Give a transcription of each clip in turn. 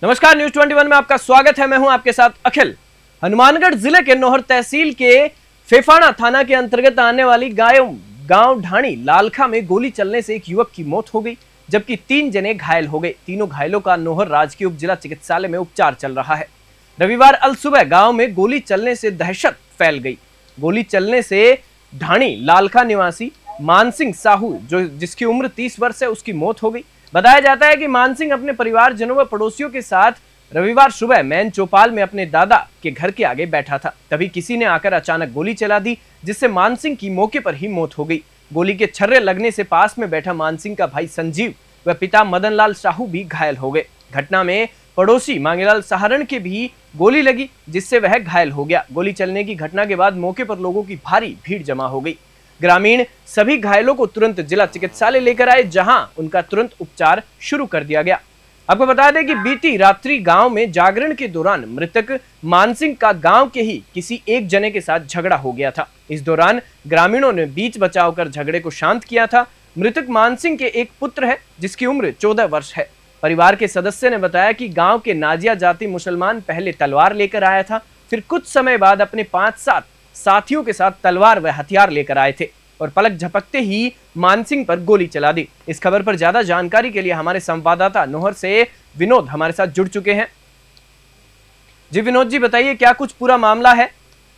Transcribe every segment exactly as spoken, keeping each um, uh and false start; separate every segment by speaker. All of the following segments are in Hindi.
Speaker 1: नमस्कार, न्यूज इक्कीस में आपका स्वागत है। मैं हूं आपके साथ अखिल। हनुमानगढ़ जिले के नौहर तहसील के फेफाना थाना के अंतर्गत आने वाली गांव गांव ढाणी लालखा में गोली चलने से एक युवक की मौत हो गई, जबकि तीन जने घायल हो गए। तीनों घायलों का नौहर राजकीय उप जिला चिकित्सालय में उपचार चल रहा है। रविवार अल सुबह गांव में गोली चलने से दहशत फैल गई। गोली चलने से ढाणी लालखा निवासी मानसिंह साहू, जो जिसकी उम्र तीस वर्ष है, उसकी मौत हो गई। बताया जाता है कि मानसिंह अपने परिवारजनों व पड़ोसियों के साथ रविवार सुबह मैन चौपाल में अपने दादा के घर के आगे बैठा था। तभी किसी ने आकर अचानक गोली चला दी, जिससे मानसिंह की मौके पर ही मौत हो गई। गोली के छर्रे लगने से पास में बैठा मानसिंह का भाई संजीव व पिता मदन लाल साहू भी घायल हो गए। घटना में पड़ोसी मांगेलाल सहारण के भी गोली लगी, जिससे वह घायल हो गया। गोली चलने की घटना के बाद मौके पर लोगों की भारी भीड़ जमा हो गई। ग्रामीण सभी घायलों को तुरंत जिला चिकित्सालय लेकर आए, जहां उनका तुरंत उपचार शुरू कर दिया गया। आपको बता दें कि बीती रात्रि गांव में जागरण के दौरान मृतक मानसिंह का गांव के ही किसी एक जने के साथ झगड़ा हो गया था। इस दौरान ग्रामीणों ने बीच बचाव कर झगड़े को शांत किया था। मृतक मानसिंह के एक पुत्र है, जिसकी उम्र चौदह वर्ष है। परिवार के सदस्य ने बताया कि गांव के नाजिया जाति मुसलमान पहले तलवार लेकर आया था, फिर कुछ समय बाद अपने पांच सात साथियों के साथ तलवार व हथियार लेकर आए थे और पलक झपकते ही मानसिंह पर गोली चला दी। इस खबर पर ज्यादा जानकारी के लिए हमारे संवाददाता नौहर से विनोद हमारे साथ जुड़ चुके हैं। जी विनोद जी, बताइए क्या कुछ पूरा मामला है?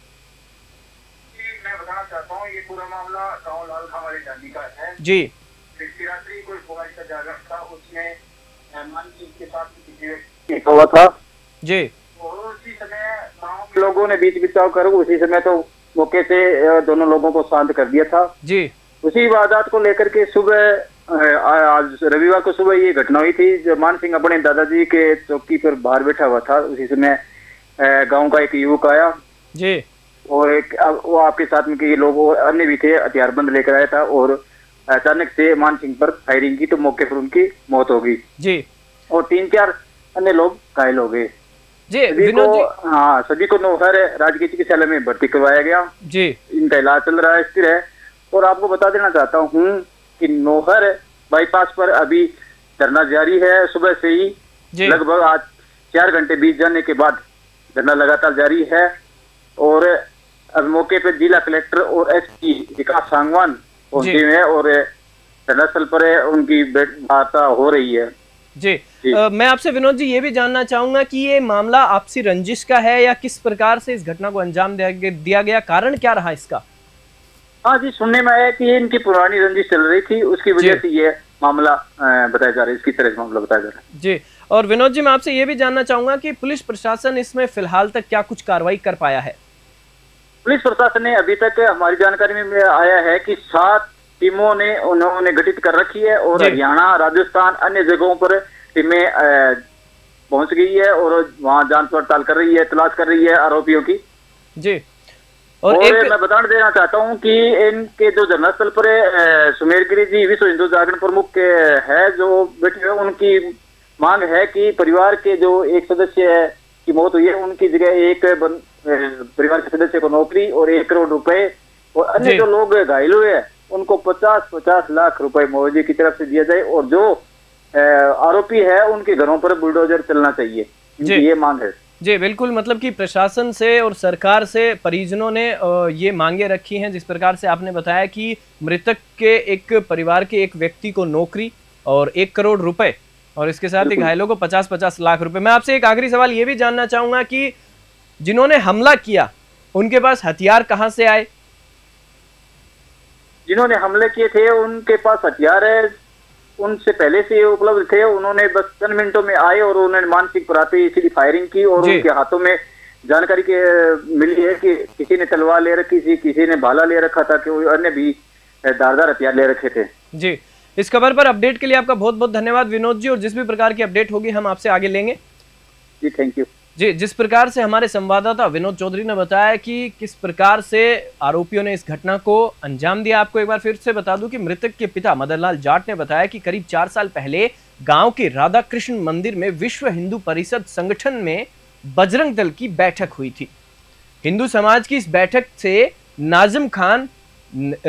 Speaker 2: मैं बताना चाहता हूँ, ये पूरा मामला गांव लालखा वाली डांडी का है।
Speaker 1: जी,
Speaker 2: रात्रि कोई पुकारी का जागरण था, उसमें मानसिंह के साथ हुआ था
Speaker 1: जी।
Speaker 2: और उसी समय गांव के लोगों ने बीच बचाव कर उसी समय तो मौके से दोनों लोगों को शांत कर दिया था
Speaker 1: जी।
Speaker 2: उसी वारदात को लेकर के सुबह आज रविवार को सुबह ये घटना हुई थी। जब मानसिंह अपने दादाजी के चौकी पर बाहर बैठा हुआ था, उसी समय गांव का एक युवक आया
Speaker 1: जी
Speaker 2: और एक वो आपके साथ में कई लोग अन्य भी थे, हथियारबंद लेकर आया था और अचानक से मानसिंह पर फायरिंग की तो मौके पर उनकी मौत हो गई
Speaker 1: जी
Speaker 2: और तीन चार अन्य लोग घायल हो गए
Speaker 1: जी।
Speaker 2: सभी को हाँ सभी को नौहर राजकीय चिकित्सालय में भर्ती करवाया गया
Speaker 1: जी।
Speaker 2: इनका इलाज चल रहा है, स्थिर है। और आपको बता देना चाहता हूँ कि नौहर बाईपास पर अभी धरना जारी है। सुबह से ही लगभग आज चार घंटे बीत जाने के बाद धरना लगातार जारी है और अब मौके पर जिला कलेक्टर और एसपी विकास सांगवान पहुंचे हुए हैं और धरना स्थल पर उनकी वार्ता हो रही है।
Speaker 1: जी, जी। आ, मैं आपसे विनोद जी ये भी जानना चाहूंगा कि ये मामला आपसी रंजिश का है या किस प्रकार से इस घटना को अंजाम दिया गया, कारण क्या रहा इसका?
Speaker 2: हाँ जी, सुनने में आया कि इनकी पुरानी रंजिश चल रही थी, उसकी वजह से ये मामला बताया जा रहा है, इसकी तरह से मामला बताया जा रहा है।
Speaker 1: जी, और विनोद जी मैं आपसे ये भी जानना चाहूंगा कि पुलिस प्रशासन इसमें फिलहाल तक क्या कुछ कार्रवाई कर पाया है?
Speaker 2: पुलिस प्रशासन ने अभी तक हमारी जानकारी में आया है कि सात टीमों ने उन्होंने गठित कर रखी है और हरियाणा, राजस्थान, अन्य जगहों पर टीमें पहुंच गई है और वहां जांच पड़ताल कर रही है, तलाश कर रही है आरोपियों की।
Speaker 1: जी,
Speaker 2: और, और एक... मैं बता देना चाहता हूं कि इनके जो धरना स्थल पर सुमेरगिरी जी विश्व हिंदू जागरण प्रमुख है जो बैठे हुए, उनकी मांग है कि परिवार के जो एक सदस्य की मौत हुई है, उनकी जगह एक परिवार के सदस्य को नौकरी और एक करोड़ रुपए और अन्य जो लोग घायल हुए हैं उनको पचास पचास लाख रुपए मुआवजे की तरफ से दिया जाए और जो आरोपी है उनके घरों पर बुलडोजर चलना चाहिए, ये मांग है।
Speaker 1: जी बिल्कुल, मतलब कि प्रशासन से और सरकार से परिजनों ने ये मांगे रखी हैं। जिस प्रकार से आपने बताया कि मृतक के एक परिवार के एक व्यक्ति को नौकरी और एक करोड़ रुपए और इसके साथ ही घायलों को पचास पचास लाख रुपए। मैं आपसे एक आखिरी सवाल ये भी जानना चाहूंगा कि जिन्होंने हमला किया उनके पास हथियार कहाँ से आए?
Speaker 2: जिन्होंने हमले किए थे उनके पास हथियार है, उनसे पहले से उपलब्ध थे। उन्होंने बस चंद मिनटों में आए और उन्होंने मानसिंह पर आते ही फायरिंग की और उनके हाथों में जानकारी के मिली है कि किसी ने तलवार ले रखी थी, किसी ने भाला ले रखा था, कि अन्य भी धारदार हथियार ले रखे थे।
Speaker 1: जी, इस खबर पर अपडेट के लिए आपका बहुत बहुत धन्यवाद विनोद जी, और जिस भी प्रकार की अपडेट होगी हम आपसे आगे लेंगे।
Speaker 2: जी थैंक यू।
Speaker 1: जी, जिस प्रकार से हमारे संवाददाता विनोद चौधरी ने बताया कि किस प्रकार से आरोपियों ने इस घटना को अंजाम दिया, आपको एक बार फिर से बता दूं कि मृतक के पिता मदन लाल जाट ने बताया कि करीब चार साल पहले गांव के राधा कृष्ण मंदिर में विश्व हिंदू परिषद संगठन में बजरंग दल की बैठक हुई थी। हिंदू समाज की इस बैठक से नाजिम खान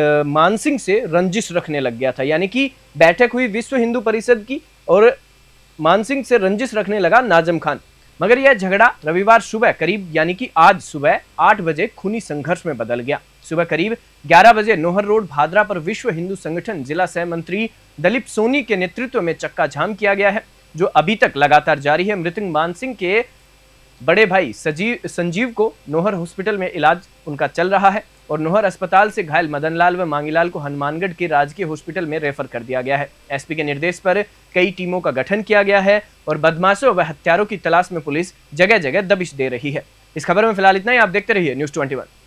Speaker 1: मानसिंह से रंजिश रखने लग गया था। यानी कि बैठक हुई विश्व हिंदू परिषद की और मानसिंह से रंजिश रखने लगा नाजम खान, मगर यह झगड़ा रविवार सुबह करीब यानी कि आज सुबह आठ बजे खूनी संघर्ष में बदल गया। सुबह करीब ग्यारह बजे नोहर रोड भादरा पर विश्व हिंदू संगठन जिला सह मंत्री दलीप सोनी के नेतृत्व में चक्का जाम किया गया है, जो अभी तक लगातार जारी है। मृतक मानसिंह के बड़े भाई सजीव संजीव को नोहर हॉस्पिटल में इलाज उनका चल रहा है और नोहर अस्पताल से घायल मदनलाल व मांगीलाल को हनुमानगढ़ के राजकीय हॉस्पिटल में रेफर कर दिया गया है। एसपी के निर्देश पर कई टीमों का गठन किया गया है और बदमाशों व हत्यारों की तलाश में पुलिस जगह जगह दबिश दे रही है। इस खबर में फिलहाल इतना ही। आप देखते रहिए न्यूज़ ट्वेंटी वन।